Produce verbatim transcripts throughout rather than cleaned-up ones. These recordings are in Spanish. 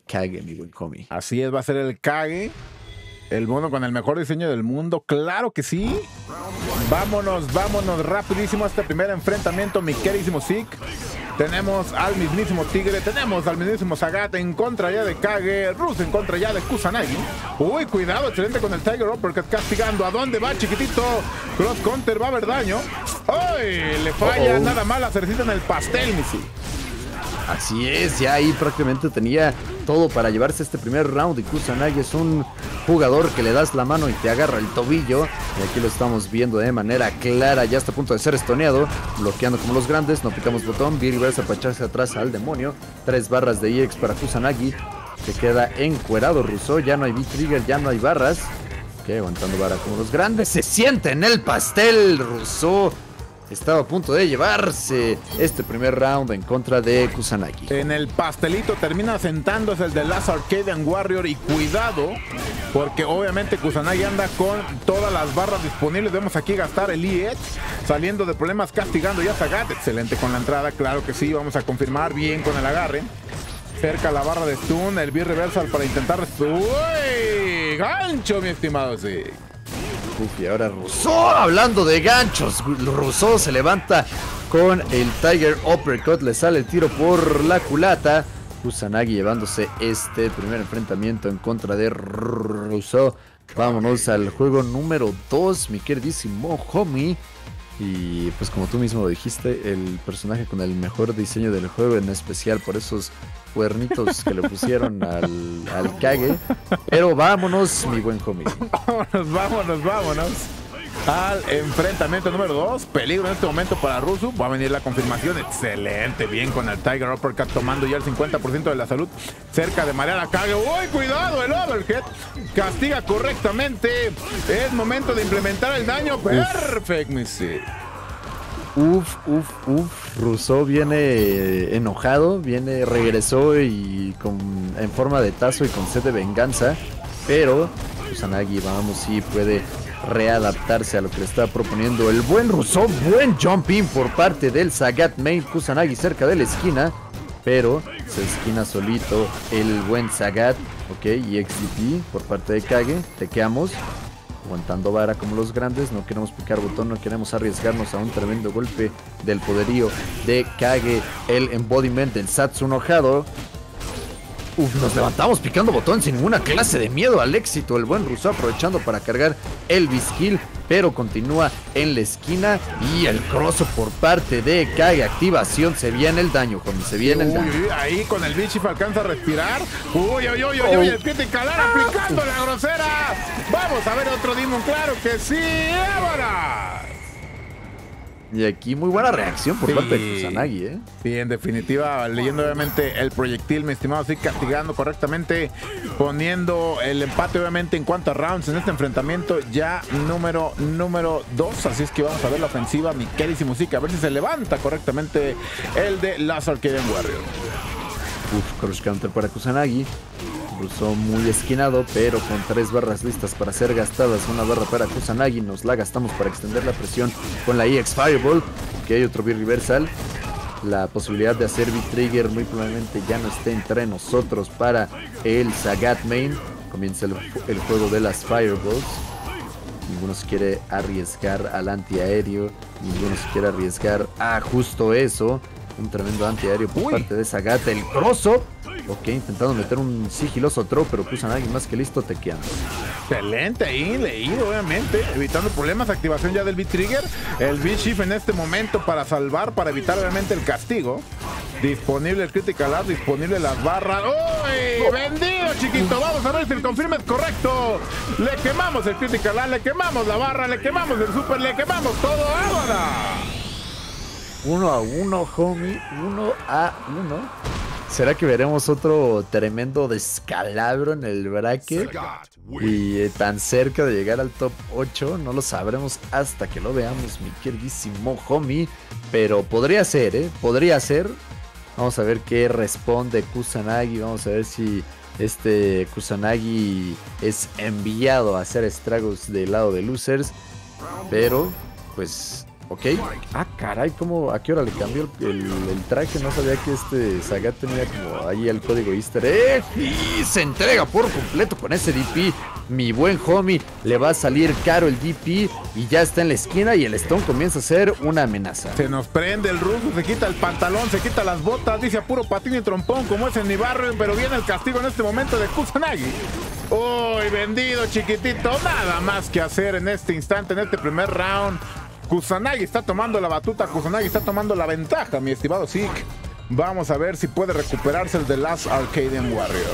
Kage, mi buen homie. Así es, va a ser el Kage. El mono con el mejor diseño del mundo, claro que sí. Vámonos, vámonos rapidísimo a este primer enfrentamiento, mi queridísimo Zeke. Tenemos al mismísimo Tigre, tenemos al mismísimo Sagat en contra ya de Kage, Rus en contra ya de Kusanagi. Uy, cuidado, excelente con el Tiger Uppercut castigando. ¿A dónde va, chiquitito? Cross counter, va a haber daño. ¡Uy! Le falla, uh -oh. Nada más la cerecita en el pastel, mi Zeke. Así es, ya ahí prácticamente tenía todo para llevarse este primer round. Y Kusanagi es un jugador que le das la mano y te agarra el tobillo. Y aquí lo estamos viendo de manera clara. Ya está a punto de ser estoneado, bloqueando como los grandes. No picamos botón, V-Reverse para echarse atrás al demonio. Tres barras de E X para Kusanagi, que queda encuerado. Russo, ya no hay V-Trigger, ya no hay barras. Ok, aguantando vara como los grandes. Se siente en el pastel, Russo. Estaba a punto de llevarse este primer round en contra de Kusanagi. En el pastelito termina sentándose el de Last Arcadian Warrior. Y cuidado, porque obviamente Kusanagi anda con todas las barras disponibles. Vemos aquí gastar el E X, saliendo de problemas, castigando ya Sagat. Excelente con la entrada, claro que sí. Vamos a confirmar bien con el agarre. Cerca la barra de stun, el B-Reversal para intentar... ¡Uy! ¡Gancho, mi estimado! Sí. Uf, y ahora Russo, hablando de ganchos, Russo se levanta con el Tiger Uppercut, le sale el tiro por la culata. Kusanagi llevándose este primer enfrentamiento en contra de Russo. Vámonos al juego número dos, mi queridísimo homie. Y pues como tú mismo lo dijiste, el personaje con el mejor diseño del juego, en especial por esos cuernitos que le pusieron al, al Kage. Pero vámonos, mi buen homie. Vámonos, vámonos, vámonos al enfrentamiento número dos. Peligro en este momento para Russo. Va a venir la confirmación. Excelente, bien con el Tiger Uppercut, tomando ya el cincuenta por ciento de la salud. Cerca de marear a Kage. ¡Uy, cuidado! El overhead castiga correctamente. Es momento de implementar el daño. Perfect, Missy. Uf, uf, uf. Russo viene enojado, viene, regresó y con, en forma de tazo y con sed de venganza. Pero Kusanagi, vamos, sí puede readaptarse a lo que le está proponiendo el buen Russo. Buen jumping por parte del Sagat main. Kusanagi cerca de la esquina, pero se esquina solito el buen Sagat. Ok, y X D P por parte de Kage. Tequeamos, aguantando vara como los grandes. No queremos picar botón, no queremos arriesgarnos a un tremendo golpe del poderío de Kage, el embodiment del Satsu enojado. Uf, nos levantamos picando botón sin ninguna clase de miedo al éxito. El buen Russo aprovechando para cargar el B-Skill, pero continúa en la esquina. Y el cross por parte de Kage. Activación, se viene el daño, cuando se viene el daño. Uy, ahí con el Bichif alcanza a respirar. Uy, uy, uy, uy, uy, el Critical aplicando la grosera. Vamos a ver otro Demon, claro que sí. ¡Vámonos! Y aquí muy buena reacción por sí, parte de Kusanagi, ¿eh? Sí, en definitiva, leyendo obviamente el proyectil, mi estimado, sí, castigando correctamente, poniendo el empate obviamente en cuanto a rounds en este enfrentamiento ya número número dos. Así es que vamos a ver la ofensiva, mi queridísimo Zeke, a ver si se levanta correctamente el de Last Arcadian Warrior. Uf, cross counter para Kusanagi. Russo muy esquinado, pero con tres barras listas para ser gastadas. Una barra para Kusanagi, nos la gastamos para extender la presión con la E X Fireball. Ok, otro B-Reversal. La posibilidad de hacer V-Trigger muy probablemente ya no esté entre nosotros para el Sagat main. Comienza el, el juego de las Fireballs. Ninguno se quiere arriesgar al antiaéreo. Ninguno se quiere arriesgar a justo eso. Un tremendo antiaéreo por Uy. parte de Sagat. El cross-up. Ok, intentando meter un sigiloso throw, pero Kusanagi más que listo tequeando. Excelente ahí, leído obviamente, evitando problemas, activación ya del V-Trigger, el V-Shift en este momento para salvar, para evitar obviamente el castigo. Disponible el Critical Art, disponible las barras. ¡Uy! Oh. ¡Vendido, chiquito! Vamos a ver si el confirme es correcto. Le quemamos el Critical Art, le quemamos la barra, le quemamos el Super, le quemamos todo. ¡Ahora! Uno a uno, homie, uno a uno. ¿Será que veremos otro tremendo descalabro en el bracket? Y eh, tan cerca de llegar al top ocho, no lo sabremos hasta que lo veamos, mi queridísimo homie. Pero podría ser, ¿eh? Podría ser. Vamos a ver qué responde Kusanagi. Vamos a ver si este Kusanagi es enviado a hacer estragos del lado de losers. Pero, pues, Ok. Ah, caray, ¿cómo, ¿a qué hora le cambió el, el, el traje? No sabía que este Sagat tenía como ahí el código easter egg. Y se entrega por completo con ese D P. Mi buen homie, le va a salir caro el D P y ya está en la esquina y el Stone comienza a ser una amenaza. Se nos prende el ruso, se quita el pantalón, se quita las botas, dice a puro patín y trompón como es en mi barrio, pero viene el castigo en este momento de Kusanagi. Uy, vendido chiquitito, nada más que hacer en este instante, en este primer round. Kusanagi está tomando la batuta, Kusanagi está tomando la ventaja, mi estimado Zeke. Vamos a ver si puede recuperarse el The Last Arcadian Warrior.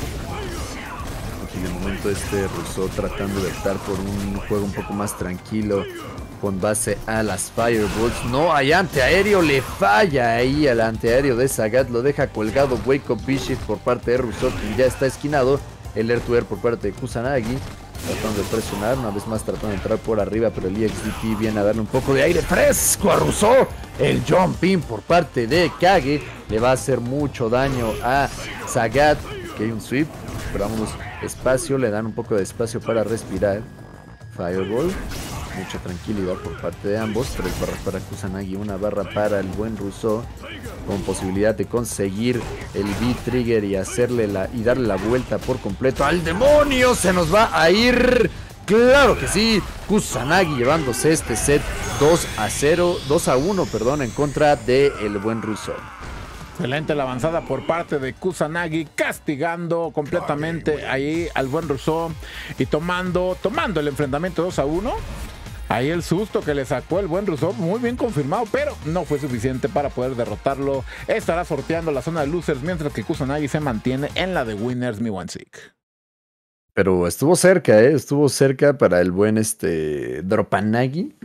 Aquí de momento este Russo tratando de optar por un juego un poco más tranquilo con base a las Fireballs. No hay antiaéreo, le falla ahí al antiaéreo de Sagat, lo deja colgado Wake Up Bishop por parte de Russo, quien ya está esquinado. El Air to Air por parte de Kusanagi, tratando de presionar, una vez más tratando de entrar por arriba, pero el E X D P viene a darle un poco de aire fresco a Russo. El jump in por parte de Kage le va a hacer mucho daño a Sagat, que hay un sweep, pero vámonos espacio, le dan un poco de espacio para respirar. Fireball, mucha tranquilidad por parte de ambos, tres barras para Kusanagi, una barra para el buen Russo, con posibilidad de conseguir el V-Trigger y hacerle la y darle la vuelta por completo al demonio. Se nos va a ir, claro que sí, Kusanagi llevándose este set dos a cero, dos a uno, perdón, en contra de el buen Russo. Excelente la avanzada por parte de Kusanagi, castigando completamente ahí al buen Russo y tomando, tomando el enfrentamiento dos a uno. Ahí el susto que le sacó el buen Russo, muy bien confirmado, pero no fue suficiente para poder derrotarlo. Estará sorteando la zona de losers, mientras que Kusanagi se mantiene en la de winners, mi buen Zeke. Pero estuvo cerca, ¿eh? Estuvo cerca para el buen este Dropanagi.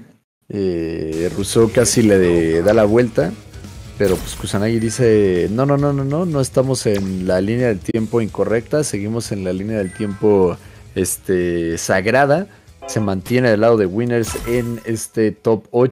Eh, Russo casi le de, da la vuelta, pero pues Kusanagi dice, no, no, no, no, no, no estamos en la línea del tiempo incorrecta, seguimos en la línea del tiempo este, sagrada. Se mantiene del lado de winners en este top ocho.